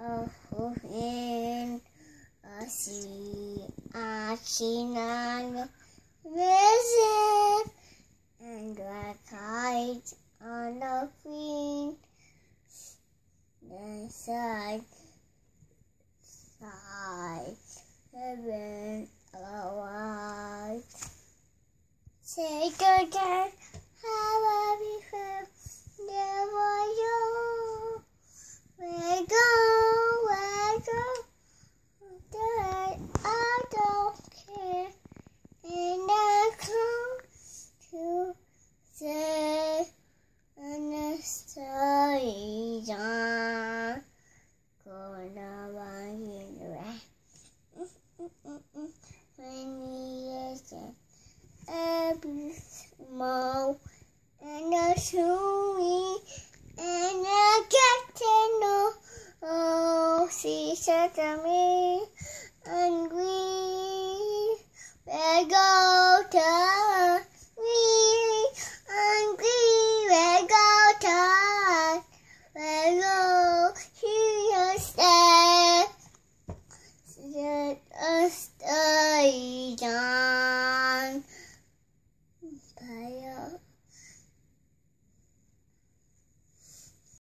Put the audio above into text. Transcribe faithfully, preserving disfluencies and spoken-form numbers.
of in a sea, a chinang visit, and a kite on the green. The side, side, heaven alive. Say good day, how are we from? Never you. Where go, where go? That I don't care. And I come to say, and the story is on. Gonna run in the rain. When he is every small and a swimming and a captain, oh, oh, she said to me, and we, where go?